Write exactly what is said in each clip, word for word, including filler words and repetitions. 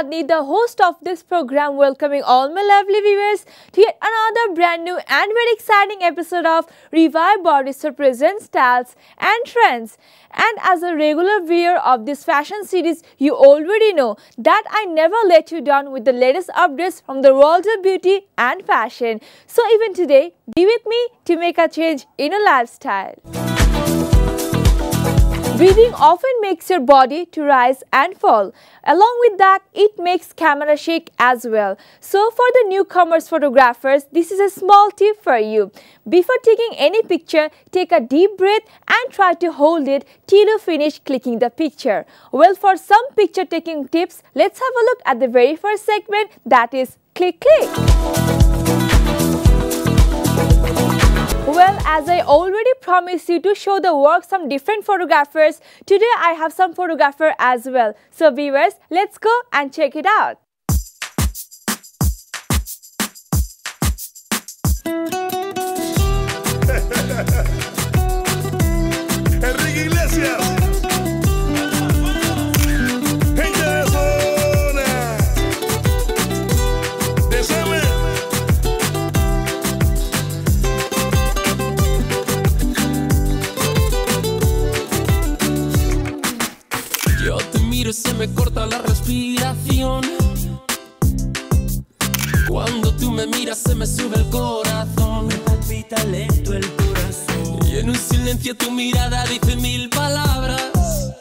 Chandni, the host of this program, welcoming all my lovely viewers to yet another brand new and very exciting episode of Revive Body Presents Styles and Trends. And as a regular viewer of this fashion series, you already know that I never let you down with the latest updates from the world of beauty and fashion. So even today, be with me to make a change in your lifestyle. Breathing often makes your body to rise and fall. Along with that, it makes camera shake as well. So for the newcomers photographers, this is a small tip for you. Before taking any picture, take a deep breath and try to hold it till you finish clicking the picture. Well, for some picture taking tips, let's have a look at the very first segment, that is Click Click. Well, as I already promised you to show the work some different photographers, today I have some photographer as well. So viewers, let's go and check it out. Enrique Iglesias. Se me corta la respiración. Cuando tú me miras se me sube el corazón. Me palpita lento el corazón. Y en un silencio tu mirada dice mil palabras.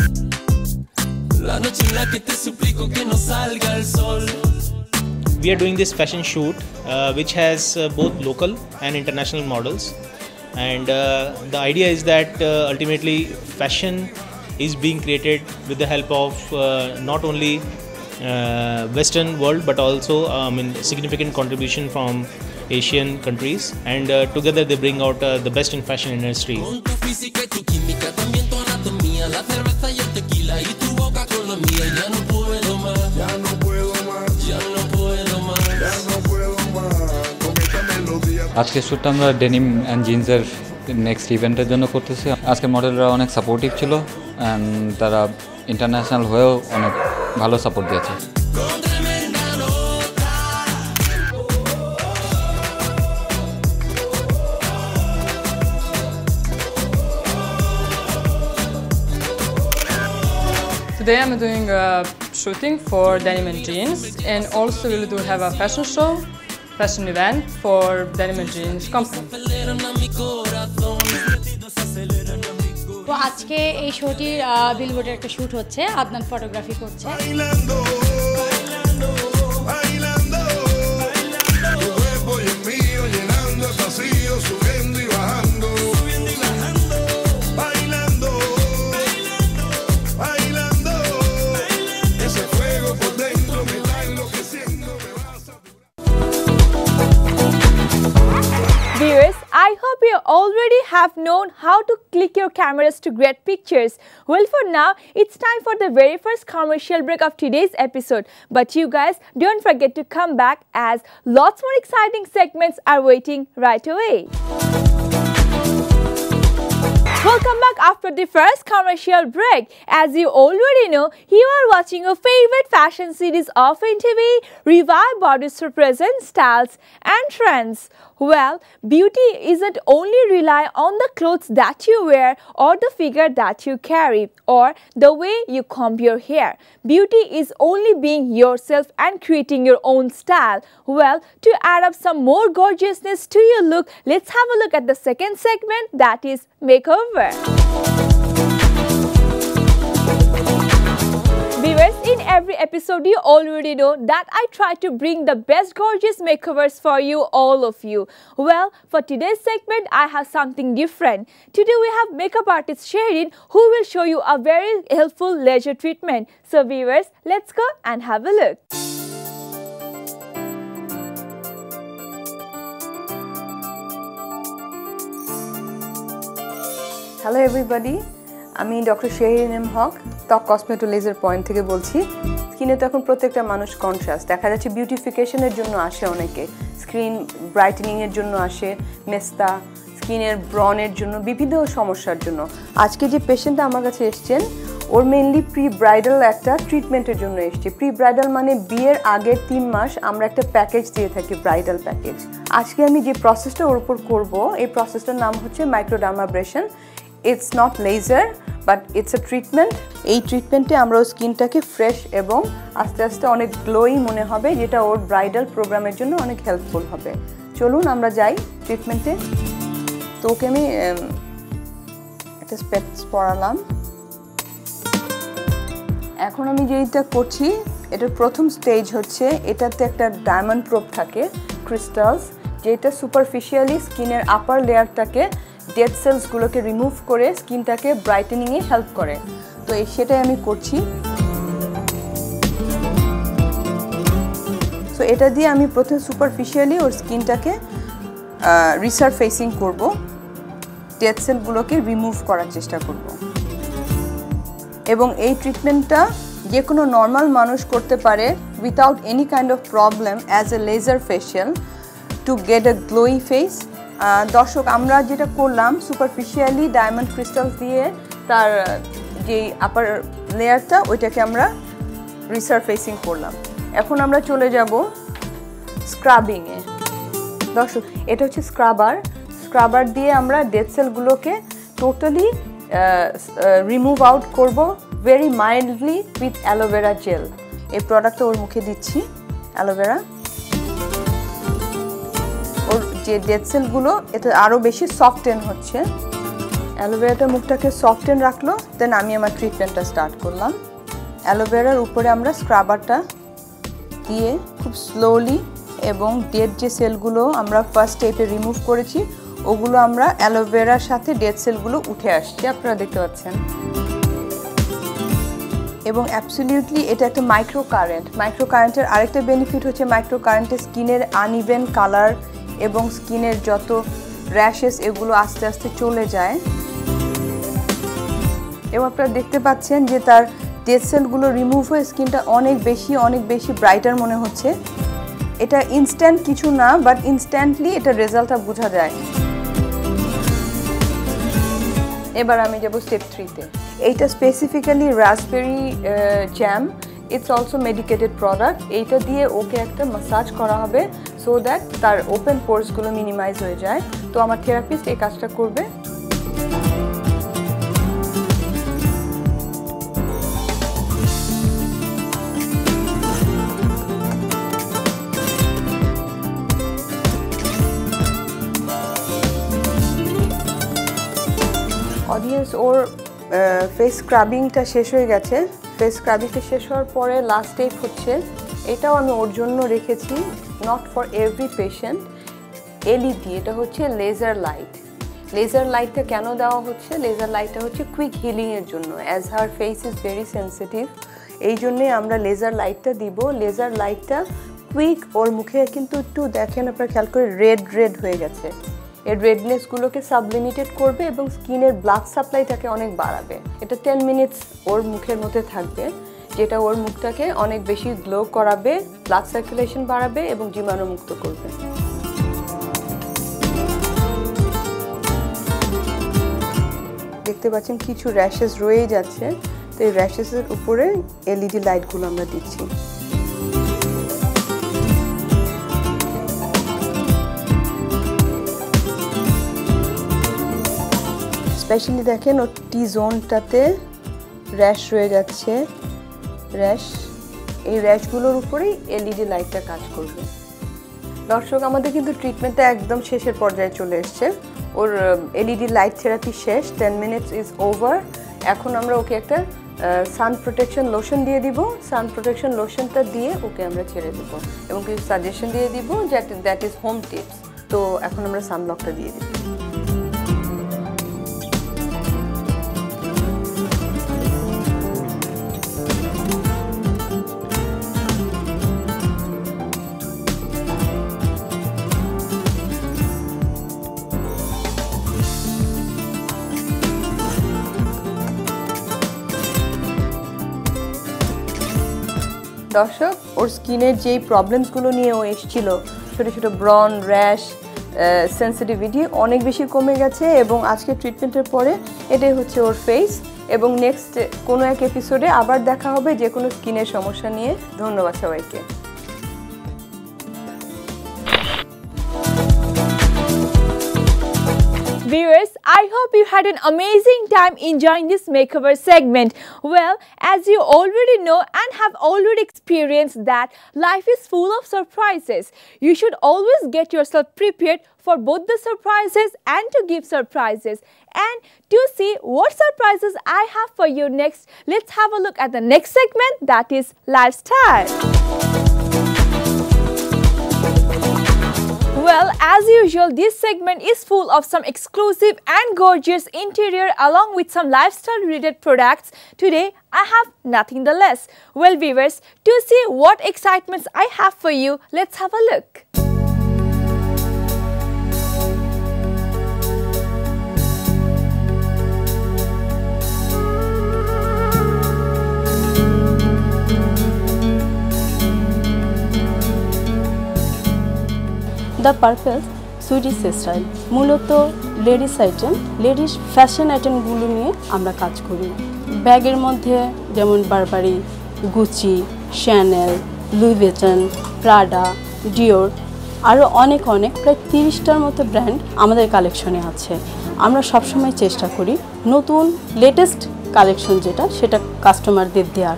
La noche en la que te suplico que no salga el sol. We are doing this fashion shoot uh, which has uh, both local and international models, and uh, the idea is that uh, ultimately fashion is being created with the help of uh, not only uh, Western world but also um, in significant contribution from Asian countries, and uh, together they bring out uh, the best in fashion industry. আজকে শ্যুটটা আমরা denim and জিন্সের next ইভেন্টের জন্য করতেছি। আজকে মডেলরা অনেক supportive ছিল and তারা ইন্টারন্যাশনাল হয়েও অনেক ভালো সাপোর্ট দিয়েছে। Today I'm doing a shooting for Denim and Jeans, and also we do have a fashion show, fashion event for Denim and Jeans company. তো আজকে এই শোটির বিলবোর্ডের একটা শুট হচ্ছে, আদনান ফটোগ্রাফি করছে। Viewers, I hope you already have known how to click your cameras to get pictures. Well, for now, it's time for the very first commercial break of today's episode. But you guys, don't forget to come back as lots more exciting segments are waiting right away. Welcome back after the first commercial break. As you already know, you are watching your favorite fashion series of N T V, Revive Body Presents Styles and Trends. Well, beauty isn't only rely on the clothes that you wear or the figure that you carry or the way you comb your hair. Beauty is only being yourself and creating your own style. Well, to add up some more gorgeousness to your look, let's have a look at the second segment, that is makeover. Viewers, in every episode you already know that I try to bring the best gorgeous makeovers for you, all of you. Well, for today's segment I have something different. Today we have makeup artist Sherin who will show you a very helpful laser treatment. So viewers, let's go and have a look. Hello everybody, আমি doctor Shehrin M Haque, ত্বক কসমেটো laser point থেকে বলছি। স্কিনে তো এখন প্রত্যেকটা মানুষ কনশাস, দেখা যাচ্ছে বিউটিফিকেশনের জন্য আসে অনেকে, স্কিন ব্রাইটেনিংয়ের জন্য আসে, মেস্তা, স্কিনের ব্রনের জন্য, বিভিন্ন সমস্যার জন্য। আজকে যে পেশেন্টটা আমার কাছে এসছেন ওর মেইনলি প্রি ব্রাইডাল একটা ট্রিটমেন্টের জন্য এসেছে। প্রি ব্রাইডাল মানে বিয়ের আগের তিন মাস আমরা একটা প্যাকেজ দিয়ে থাকি, ব্রাইডাল প্যাকেজ। আজকে আমি যে প্রসেসটা ওর উপর করবো, এই প্রসেসটার নাম হচ্ছে microdermabrasion. It's not laser but it's a treatment. এই ট্রিটমেন্টে আমরা ওর স্কিনটাকে ফ্রেশ এবং আস্তে আস্তে অনেক গ্লোই মনে হবে, যেটা ওর ব্রাইডাল প্রোগ্রামের জন্য অনেক হেল্পফুল হবে। চলুন আমরা যাই ট্রিটমেন্টে। তো ওকে আমি একটা স্পেকস পরালাম। এখন আমি যেটা করছি, এটার প্রথম স্টেজ হচ্ছে, এটাতে একটা ডায়মন্ড প্রোব থাকে, ক্রিস্টালস, যেটা সুপারফিশিয়ালি স্কিনের আপার লেয়ারটাকে, ডেড সেলসগুলোকে রিমুভ করে স্কিনটাকে ব্রাইটেনিংয়ে হেল্প করে। তো এই সেটাই আমি করছি। সো এটা দিয়ে আমি প্রথমে সুপারফিশিয়ালি ওর স্কিনটাকে রিসারফেসিং করব, ডেড সেলগুলোকে রিমুভ করার চেষ্টা করব। এবং এই ট্রিটমেন্টটা যে কোনো নর্মাল মানুষ করতে পারে without any kind of problem as a laser facial to get a glowy face. দর্শক, আমরা যেটা করলাম সুপারফিশিয়ালি ডায়মন্ড ক্রিস্টাল দিয়ে তার যে আপার লেয়ারটা ওইটাকে আমরা রিসারফেসিং করলাম। এখন আমরা চলে যাব স্ক্রাবিংয়ে। দর্শক, এটা হচ্ছে স্ক্রাবার। স্ক্রাবার দিয়ে আমরা ডেড সেলগুলোকে টোটালি রিমুভ আউট করব very mildly with aloe vera gel. এই প্রোডাক্টটা ওর মুখে দিচ্ছি, অ্যালোভেরা। ওর যে ডেড সেলগুলো এটা আরও বেশি সফটেন হচ্ছে। অ্যালোভেরাটা মুখটাকে সফটেন রাখলো, দেন আমি আমার ট্রিটমেন্টটা স্টার্ট করলাম। অ্যালোভেরার উপরে আমরা স্ক্রাবারটা দিয়ে খুব স্লোলি এবং ডেড যে সেলগুলো আমরা ফার্স্ট স্টেপে রিমুভ করেছি ওগুলো আমরা অ্যালোভেরার সাথে ডেড সেলগুলো উঠে আসছে, আপনারা দেখতে পাচ্ছেন। এবং অ্যাবসলিউটলি এটা একটা মাইক্রো কারেন্ট। মাইক্রো কারেন্টের আরেকটা বেনিফিট হচ্ছে মাইক্রো কারেন্টে স্কিনের আনইভেন কালার এবং স্কিনের যত র্যাশেস এগুলো আস্তে আস্তে চলে যায়। এবং আপনারা দেখতে পাচ্ছেন যে তার ডেড সেলগুলো রিমুভ হয়ে স্কিনটা অনেক বেশি অনেক বেশি ব্রাইটার মনে হচ্ছে। এটা ইনস্ট্যান্ট কিছু না, বাট ইনস্ট্যান্টলি এটা রেজাল্টটা বোঝা যায়। এবার আমি যাব স্টেপ থ্রিতে। এইটা specifically raspberry jam, it's also medicated product. এইটা দিয়ে ওকে একটা মাসাজ করা হবে সো দ্যাট তার ওপেন পোর্সগুলো মিনিমাইজ হয়ে যায়। তো আমার থেরাপিস্ট এই কাজটা করবে। অডিয়েন্স, ওর ফেস স্ক্রাবিংটা শেষ হয়ে গেছে। ফেস স্ক্রাবিংটা শেষ হওয়ার পরে লাস্ট স্টেপ হচ্ছে, এটাও আমি ওর জন্য রেখেছি, not for every patient, LED. এটা হচ্ছে লেজার লাইট। লেজার লাইটটা কেন দেওয়া হচ্ছে? লেজার লাইটটা হচ্ছে কুইক হিলিংয়ের জন্য, as her face is very sensitive. এই জন্যে আমরা লেজার লাইটটা দিব। লেজার লাইটটা কুইক, ওর মুখে কিন্তু একটু দেখেন আপনারা খেয়াল করে রেড রেড হয়ে গেছে। এর রেডনেসগুলোকে সাবলিমিটেড করবে এবং স্কিনের ব্লাড সাপ্লাইটাকে অনেক বাড়াবে। এটা টেন মিনিটস ওর মুখের মধ্যে থাকবে, যেটা ওর মুখটাকে অনেক বেশি গ্লো করাবে, ব্লাড সার্কুলেশন বাড়াবে এবং জীবাণুমুক্ত করবে। দেখতে পাচ্ছেন কিছু র্যাশেস রয়ে যাচ্ছে, তো এই র্যাশেসের উপরে এলইডি লাইটগুলো আমরা দিচ্ছি। স্পেশালি দেখেন ওর টি জোনটাতে র্যাশ রয়ে যাচ্ছে, র্যাশ। এই র্যাশগুলোর উপরেই এলইডি লাইটটা কাজ করবে। দর্শক, আমাদের কিন্তু ট্রিটমেন্টটা একদম শেষের পর্যায়ে চলে এসছে। ওর এলইডি লাইট থেরাপি শেষ, টেন মিনিটস ইজ ওভার। এখন আমরা ওকে একটা সান প্রোটেকশন লোশন দিয়ে দিব। সান প্রোটেকশন লোশনটা দিয়ে ওকে আমরা ছেড়ে দেবো এবং কিছু সাজেশন দিয়ে দিব, দ্যাট ইজ হোম টিপস। তো এখন আমরা সানব্লকটা দিয়ে দিব। দর্শক, ওর স্কিনের যেই প্রবলেমসগুলো নিয়ে ও এসেছিল, ছোটো ছোটো ব্রন, র্যাশ, সেন্সিটিভিটি অনেক বেশি কমে গেছে এবং আজকে ট্রিটমেন্টের পরে এটাই হচ্ছে ওর ফেস। এবং নেক্সট কোনো এক এপিসোডে আবার দেখা হবে যে কোনো স্কিনের সমস্যা নিয়ে। ধন্যবাদ সবাইকে। Viewers, I hope you had an amazing time enjoying this makeover segment. Well, as you already know and have already experienced that life is full of surprises. You should always get yourself prepared for both the surprises and to give surprises. And to see what surprises I have for you next, let's have a look at the next segment, that is lifestyle. Well, as usual, this segment is full of some exclusive and gorgeous interior along with some lifestyle related products. Today, I have nothing the less. Well, viewers, to see what excitements I have for you, let's have a look. The Purples Swedish style মূলত ladies item, ladies fashion আইটেমগুলো নিয়ে আমরা কাজ করি। ব্যাগের মধ্যে যেমন Burberry, Gucci, Chanel, Louis Vuitton, Prada, Dior আরও অনেক অনেক প্রায় তিরিশটার মতো ব্র্যান্ড আমাদের কালেকশনে আছে। আমরা সবসময় চেষ্টা করি নতুন লেটেস্ট কালেকশন যেটা সেটা কাস্টমারদের দেওয়ার।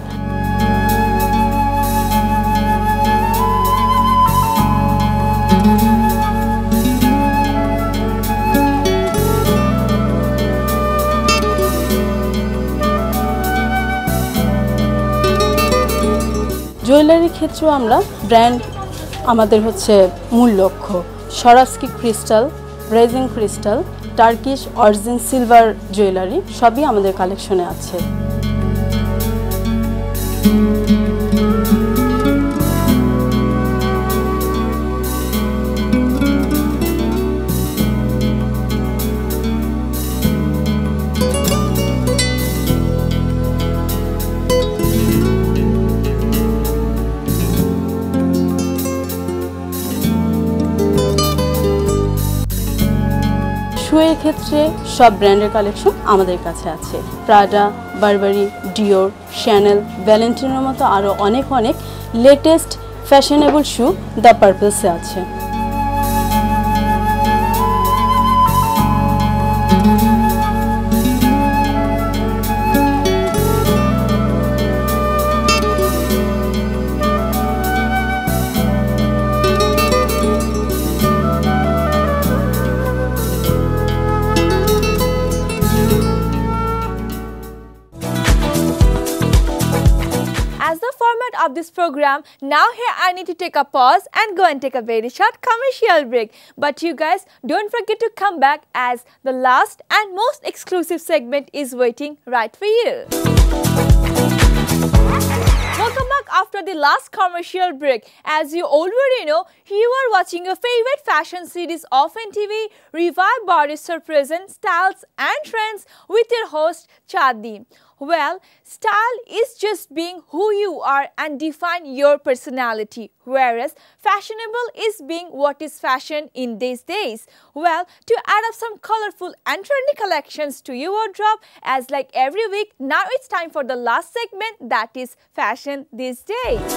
জুয়েলারির ক্ষেত্রেও আমরা ব্র্যান্ড আমাদের হচ্ছে মূল লক্ষ্য। সরাস্কি ক্রিস্টাল, ব্রেজিং crystal, Turkish origin silver jewellery সবই আমাদের কালেকশনে আছে। শুয়ের ক্ষেত্রে সব ব্র্যান্ডের কালেকশন আমাদের কাছে আছে। প্রাডা, বারবারি, ডিওর, শ্যানেল, ভ্যালেন্টিনোর মতো আরও অনেক অনেক লেটেস্ট ফ্যাশনেবল শু দ্য পারপলসে আছে। Of this program, now here I need to take a pause and go and take a very short commercial break. But you guys don't forget to come back as the last and most exclusive segment is waiting right for you. Welcome back after the last commercial break. As you already know, you are watching your favorite fashion series of N T V, Revive Body Presents Styles and Trends with your host Chadi. Well, style is just being who you are and define your personality, whereas fashionable is being what is fashion in these days. Well, to add up some colorful and trendy collections to your wardrobe, as like every week, now it's time for the last segment, that is fashion these days.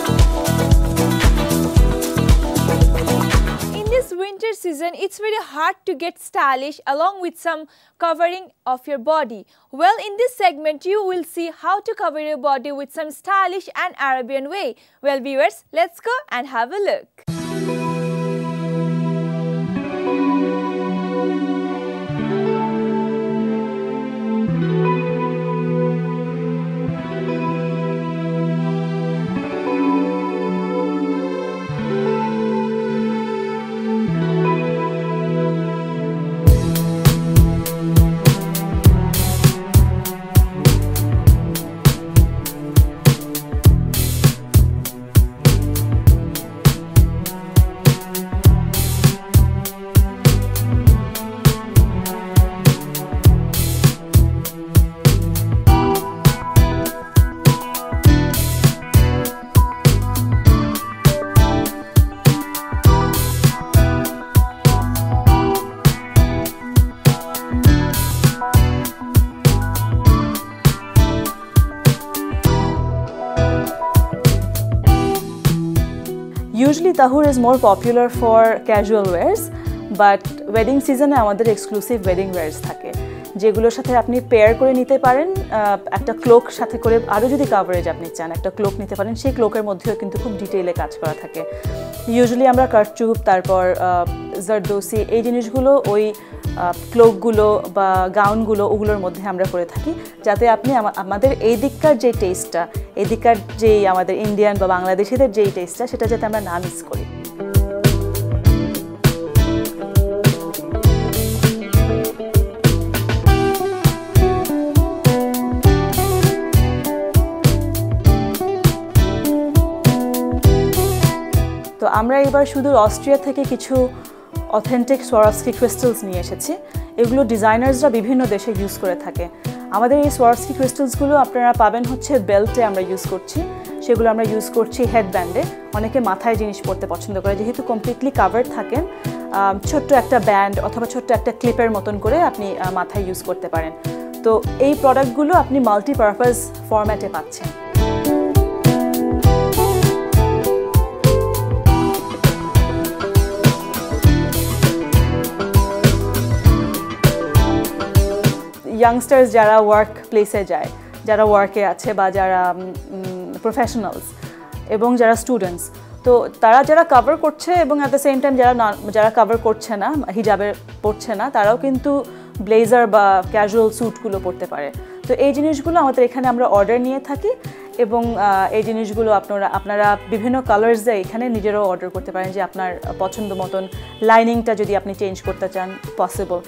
This winter season, it's very hard to get stylish along with some covering of your body. Well, in this segment, you will see how to cover your body with some stylish and Arabian way. Well, viewers, let's go and have a look. Currently, Tahur is more popular for casual wears, but wedding season এ আমাদের exclusive wedding wears থাকে, যেগুলোর সাথে আপনি pair করে নিতে পারেন। একটা cloak সাথে করে আরও যদি কাভারেজ আপনি চান একটা ক্লোক নিতে পারেন, সেই ক্লোকের মধ্যেও কিন্তু খুব ডিটেইলে কাজ করা থাকে। ইউজুয়ালি আমরা কারচুপ, তারপর জারদোসি, এই জিনিসগুলো ওই ক্লোকগুলো বা গাউনগুলো ওগুলোর মধ্যে আমরা করে থাকি, যাতে আপনি আমাদের এই দিককার যে টেস্টটা, এই দিককার যেই আমাদের ইন্ডিয়ান বা বাংলাদেশিদের যেই টেস্টটা, সেটা যাতে আমরা না মিস করি। তো আমরা এবার শুধু অস্ট্রিয়া থেকে কিছু অথেন্টিক সোয়ারস্কি ক্রিস্টালস নিয়ে এসেছি। এগুলো ডিজাইনার্সরা বিভিন্ন দেশে ইউজ করে থাকে। আমাদের এই সোয়ারস্কি ক্রিস্টালসগুলো আপনারা পাবেন হচ্ছে বেল্টে আমরা ইউজ করছি, সেগুলো আমরা ইউজ করছি হেডব্যান্ডে। অনেকে মাথায় জিনিস পরতে পছন্দ করে, যেহেতু কমপ্লিটলি কাভার্ড থাকেন, ছোট্ট একটা ব্যান্ড অথবা ছোট্ট একটা ক্লিপের মতন করে আপনি মাথায় ইউজ করতে পারেন। তো এই প্রোডাক্টগুলো আপনি মাল্টিপারপাস ফরম্যাটে পাচ্ছেন। ইয়াংস্টার্স যারা ওয়ার্ক প্লেসে যায়, যারা ওয়ার্কে আছে বা যারা প্রফেশনালস এবং যারা স্টুডেন্টস, তো তারা যারা কভার করছে এবং অ্যাট দ্য সেম টাইম যারা যারা কভার করছে না, হিজাবে পড়ছে না, তারাও কিন্তু ব্লেজার বা ক্যাজুয়াল স্যুটগুলো পরতে পারে। তো এই জিনিসগুলো আমাদের এখানে আমরা অর্ডার নিয়ে থাকি এবং এই জিনিসগুলো আপনারা আপনারা বিভিন্ন কালার্সে এখানে নিজেরাও অর্ডার করতে পারেন, যে আপনার পছন্দ মতন লাইনিংটা যদি আপনি চেঞ্জ করতে চান, possible.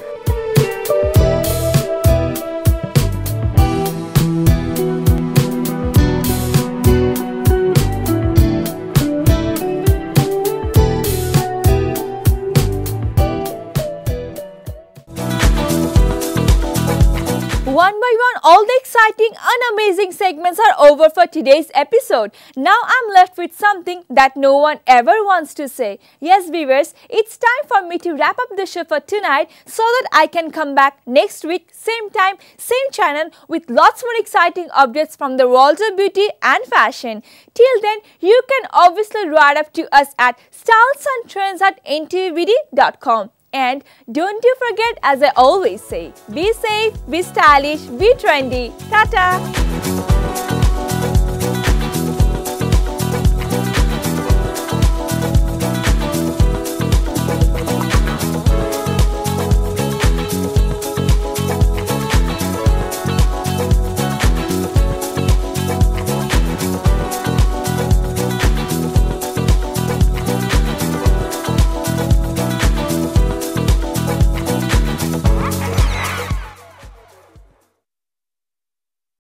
One by one, all the exciting and amazing segments are over for today's episode. Now I'm left with something that no one ever wants to say. Yes, viewers, it's time for me to wrap up the show for tonight so that I can come back next week, same time, same channel, with lots more exciting updates from the world of beauty and fashion. Till then, you can obviously write up to us at styles and trends at n t v d dot com. And don't you forget, as I always say, be safe, be stylish, be trendy. Tata!